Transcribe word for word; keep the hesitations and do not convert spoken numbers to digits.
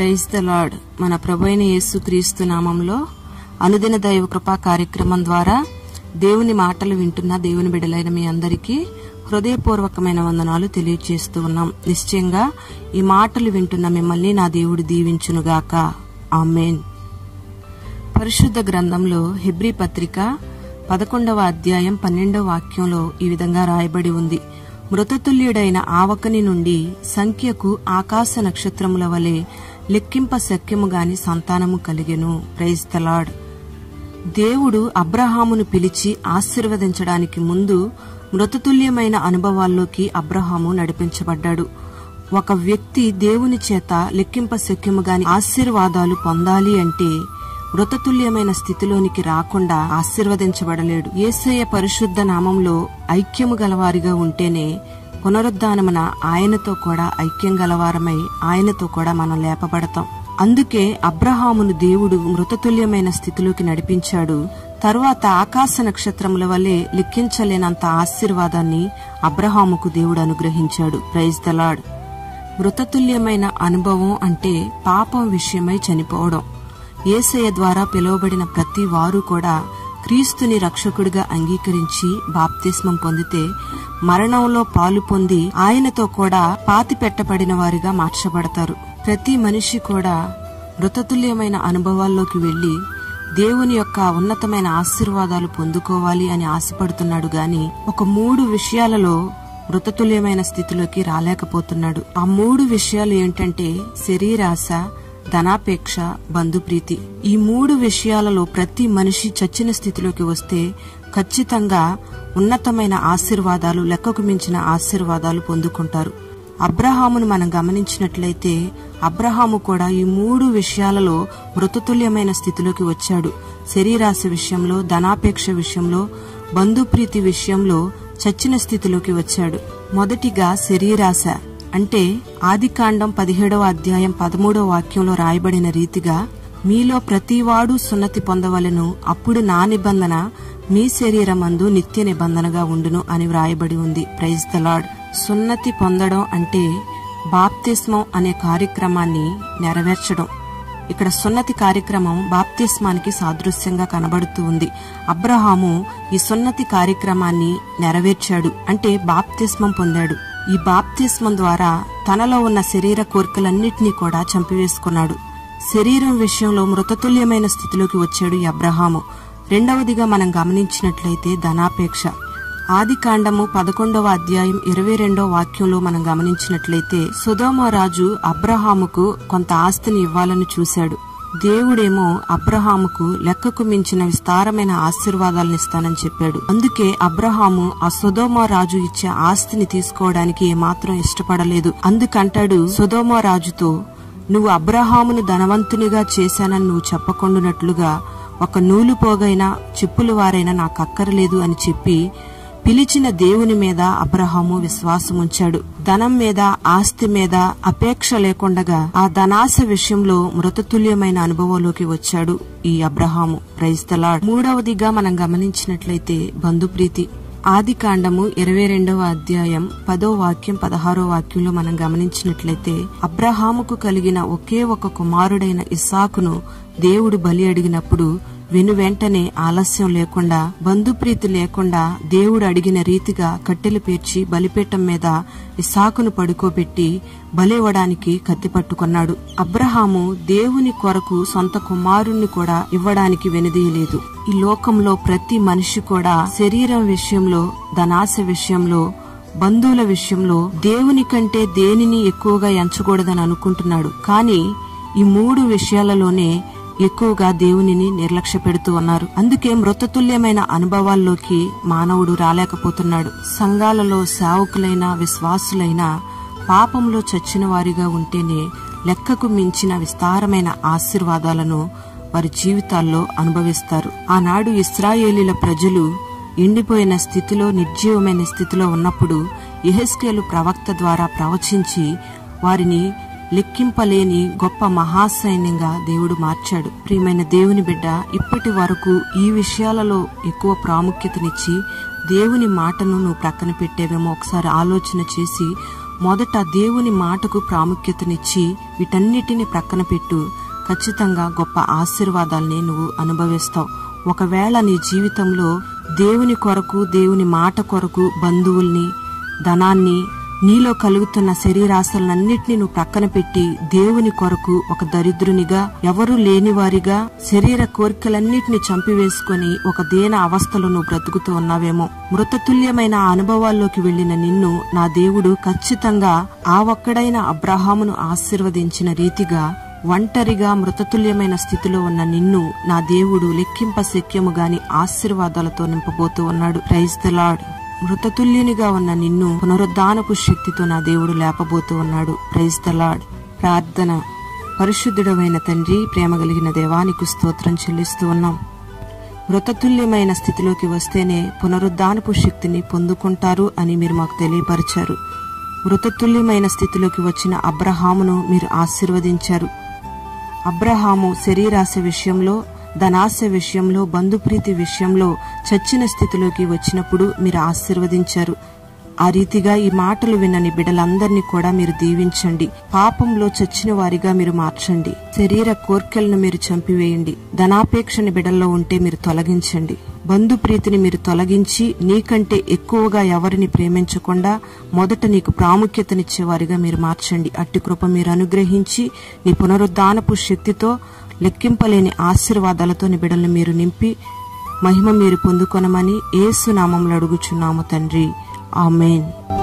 Praise the lord. మన ప్రభువైన యేసుక్రీస్తు నామంలో అనుదిన దైవ కృపా కార్యక్రమం ద్వారా దేవుని మాటలు వింటున్న దేవుని బిడ్డలైన మీ అందరికీ హృదయపూర్వకమైన వందనాలు తెలియజేస్తూ ఉన్నాం. నిశ్చయంగా ఈ మాటలు వింటున్న మిమ్మల్ని నా దేవుడు దీవించునుగాక. ఆమేన్. పరిశుద్ధ గ్రంథంలో హెబ్రీ పత్రిక పదకొండవ అధ్యాయం పన్నెండవ వాక్యంలో ఈ విధంగా రాయబడి ఉంది. మృతతుల్యుడైన ఆవకని నుండి సంఖ్యకు ఆకాశ నక్షత్రముల వలె లెక్కింప శక్యము గాని సంతానము కలిగెను. Praise the Lord. దేవుడు అబ్రహామును పిలిచి ఆశీర్వదించడానికి ముందు మృతతుల్యమైన అనుభవాల్లోకి అబ్రహాము నడిపించబడ్డాడు. ఒక వ్యక్తి దేవుని చేత లెక్కింప శక్యము గాని ఆశీర్వాదాలు పొందాలి అంటే మృతతుల్యమైన స్థితిలోనికి రాకుండా ఆశీర్వదించబడలేడు. యేసయ్య పరిశుద్ధ నామంలో ఐక్యము గలవారిగా ఉంటేనే పునరుద్ధానమున ఆయనతో కూడా ఐక్యం గలవారమై ఆయనతో కూడా మనం లేపబడతాం. అందుకే అబ్రహామును దేవుడు మృతతుల్యమైన స్థితిలోకి నడిపించాడు. తరువాత ఆకాశ నక్షత్రముల వలె లెక్కించలేనంత ఆశీర్వాదాన్ని అబ్రహాముకు దేవుడు అనుగ్రహించాడు. Praise the lord. మృతతుల్యమైన అనుభవం అంటే పాపం విషయమై చనిపోవడం. యేసయ్య ద్వారా పిలువబడిన ప్రతి వారు కూడా క్రీస్తుని రక్షకుడిగా అంగీకరించి బాప్తిస్మం పొందితే మరణంలో పాలు పొంది ఆయనతో కూడా పాతి పెట్టబడిన వారిగా మార్చబడతారు. ప్రతి మనిషి కూడా మృతతుల్యమైన అనుభవాల్లోకి వెళ్లి దేవుని యొక్క ఉన్నతమైన ఆశీర్వాదాలు పొందుకోవాలి అని ఆశపడుతున్నాడు గాని ఒక మూడు విషయాలలో మృతతుల్యమైన స్థితిలోకి రాలేకపోతున్నాడు. ఆ మూడు విషయాలు ఏంటంటే శరీరాశ, ధనాపేక్ష, బంధుప్రీతి. ఈ మూడు విషయాలలో ప్రతి మనిషి చచ్చిన స్థితిలోకి వస్తే ఖచ్చితంగా ఉన్నతమైన ఆశీర్వాదాలు, లెక్కకు మించిన ఆశీర్వాదాలు పొందుకుంటారు. అబ్రహామును మనం గమనించినట్లయితే అబ్రహాము కూడా ఈ మూడు విషయాలలో మృతతుల్యమైన స్థితిలోకి వచ్చాడు. శరీరాశ విషయంలో, ధనాపేక్ష విషయంలో, బంధుప్రీతి విషయంలో చచ్చిన స్థితిలోకి వచ్చాడు. మొదటిగా శరీరాశ అంటే ఆదికాండం పదిహేడవ అధ్యాయం పదమూడవ వాక్యంలో రాయబడిన రీతిగా మీలో ప్రతివాడు సున్నతి పొందవలెను, అప్పుడు నా నిబంధన మీ శరీరమందు నిత్య నిబంధనగా ఉండును అని వ్రాయబడి ఉంది. Praise the Lord. సున్నతి పొందడం అంటే బాప్తిస్మం అనే కార్యక్రమాన్ని నెరవేర్చడం. ఇక్కడ సున్నతి కార్యక్రమం బాప్తిస్మానికి సాదృశ్యంగా కనబడుతూ ఉంది. అబ్రహాము ఈ సున్నతి కార్యక్రమాన్ని నెరవేర్చాడు అంటే బాప్తిస్మం పొందాడు. ఈ బాప్తిస్మం ద్వారా తనలో ఉన్న శరీర కోరికలన్నిటినీ కూడా చంపివేసుకున్నాడు. శరీరం విషయంలో మృతతుల్యమైన స్థితిలోకి వచ్చాడు ఈ అబ్రహాము. రెండవదిగా మనం గమనించినట్లయితే ధనాపేక్ష. ఆది కాండము పదకొండవ అధ్యాయం ఇరవై రెండవ వాక్యంలో మనం గమనించినట్లయితే సొదొమ రాజు అబ్రహాముకు కొంత ఆస్తిని ఇవ్వాలని చూశాడు. దేవుడేమో అబ్రహాముకు లెక్కకు మించిన విస్తారమైన ఆశీర్వాదాలను ఇస్తానని చెప్పాడు. అందుకే అబ్రహాము ఆ సొదొమ రాజు ఇచ్చే ఆస్తిని తీసుకోవడానికి ఏమాత్రం ఇష్టపడలేదు. అందుకంటాడు సొదొమ రాజుతో, నువ్వు అబ్రహామును ధనవంతునిగా చేశానని నువ్వు చెప్పకుండానట్లుగా ఒక నూలు పోగైనా చెప్పులు వారైనా నాకు అక్కరలేదు అని చెప్పి పిలిచిన దేవుని మీద అబ్రహాము విశ్వాసం ఉంచాడు. ధనం మీద, ఆస్తి మీద అపేక్ష లేకుండగా ఆ ధనాశ విషయంలో మృతతుల్యమైన అనుభవంలోకి వచ్చాడు ఈ అబ్రహాము. Praise the lord. మూడవదిగా మనం గమనించినట్లయితే బంధుప్రీతి. ఆది కాండము ఇరవై రెండవ అధ్యాయం పదో వాక్యం పదహారో వాక్యంలో మనం గమనించినట్లయితే అబ్రహాముకు కలిగిన ఒకే ఒక కుమారుడైన ఇస్సాకును దేవుడు బలి అడిగినప్పుడు వెను వెంటనే ఆలస్యం లేకుండా, బంధుప్రీతి లేకుండా దేవుడు అడిగిన రీతిగా కట్టెలు పేర్చి బలిపీఠం మీద ఇస్సాకును పడుకోబెట్టి బలివ్వడానికి కత్తి పట్టుకున్నాడు. అబ్రహాము దేవుని కొరకు సొంత కుమారుణ్ణి కూడా ఇవ్వడానికి వెనుదీయలేదు. ఈ లోకంలో ప్రతి మనిషి కూడా శరీరం విషయంలో, ధనాశ విషయంలో, బంధువుల విషయంలో దేవుని కంటే దేనిని ఎక్కువగా ఎంచకూడదని అనుకుంటున్నాడు. కానీ ఈ మూడు విషయాలలోనే ఎక్కువగా దేవునిని నిర్లక్ష్య పెడుతూ ఉన్నారు. అందుకే మృతతుల్యమైన అనుభవాల్లోకి మానవుడు రాలేకపోతున్నాడు. సంఘాలలో సేవకులైన, విశ్వాసులైన పాపంలో చచ్చిన వారిగా ఉంటేనే లెక్కకు మించిన విస్తారమైన ఆశీర్వాదాలను వారి జీవితాల్లో అనుభవిస్తారు. ఆనాడు ఇశ్రాయేలీల ప్రజలు ఎండిపోయిన స్థితిలో, నిర్జీవమైన స్థితిలో ఉన్నప్పుడు యెహెజ్కేలు ప్రవక్త ద్వారా ప్రవచించి వారిని లెక్కింపలేని గొప్ప మహాసైన్యంగా దేవుడు మార్చాడు. ప్రియమైన దేవుని బిడ్డ, ఇప్పటి వరకు ఈ విషయాలలో ఎక్కువ ప్రాముఖ్యతనిచ్చి దేవుని మాటను నువ్వు ప్రక్కన పెట్టేవేమో ఒకసారి ఆలోచన చేసి మొదట దేవుని మాటకు ప్రాముఖ్యతనిచ్చి వీటన్నిటిని ప్రక్కన పెట్టు. ఖచ్చితంగా గొప్ప ఆశీర్వాదాల్ని నువ్వు అనుభవిస్తావు. ఒకవేళ నీ జీవితంలో దేవుని కొరకు, దేవుని మాట కొరకు బంధువుల్ని, ధనాన్ని, నీలో కలుగుతున్న శరీరాశలన్నింటినీ నువ్వు ప్రక్కన పెట్టి దేవుని కొరకు ఒక దరిద్రునిగా, ఎవరూ లేనివారిగా, శరీర కోరికలన్నిటిని చంపివేసుకుని ఒక దీన అవస్థలో నువ్వు బ్రతుకుతూ ఉన్నావేమో. మృతతుల్యమైన అనుభవాల్లోకి వెళ్లిన నిన్ను నా దేవుడు ఖచ్చితంగా ఆ ఒక్కడైన అబ్రహామును ఆశీర్వదించిన రీతిగా ఒంటరిగా మృతతుల్యమైన స్థితిలో ఉన్న నిన్ను నా దేవుడు లెక్కింప శక్యము గాని ఆశీర్వాదాలతో నింపబోతూ ఉన్నాడు. Praise the lord. మృతతుల్యునిగా ఉన్న నిన్ను పునరుద్ధానపు శక్తితో నా దేవుడు లేపబోతూ ఉన్నాడు. Praise the Lord. ప్రార్థన. పరిశుద్ధుడమైన తండ్రి, ప్రేమ కలిగిన దేవానికి స్తోత్రం చెల్లిస్తూ ఉన్నాం. మృతతుల్యమైన స్థితిలోకి వస్తేనే పునరుద్ధానపు శక్తిని పొందుకుంటారు అని మీరు మాకు తెలియపరిచారు. మృతతుల్యమైన స్థితిలోకి వచ్చిన అబ్రహామును మీరు ఆశీర్వదించారు. అబ్రహాము శరీరాశ విషయంలో, ధనాశ విషయంలో, బంధుప్రీతి విషయంలో చచ్చిన స్థితిలోకి వచ్చినప్పుడు మీరు ఆశీర్వదించారు. ఆ రీతిగా ఈ మాటలు విన్నని బిడ్డలందరినీ కూడా మీరు దీవించండి. పాపంలో చచ్చిన వారిగా మీరు మార్చండి. శరీర కోర్కెలను మీరు చంపివేయండి. ధనాపేక్షని బిడ్డల్లో ఉంటే మీరు తొలగించండి. బంధుప్రీతిని మీరు తొలగించి నీకంటే ఎక్కువగా ఎవరిని ప్రేమించకుండా మొదట నీకు ప్రాముఖ్యతనిచ్చేవారిగా మీరు మార్చండి. అట్టి కృప మీరు అనుగ్రహించి నీ పునరుద్ధానపు శక్తితో, లెక్కింపలేని ఆశీర్వాదాలతో నీ బిడ్డలను మీరు నింపి మహిమ మీరు పొందుకొనమని యేసు నామములో అడుగుచున్నాము తండ్రి. ఆమేన్.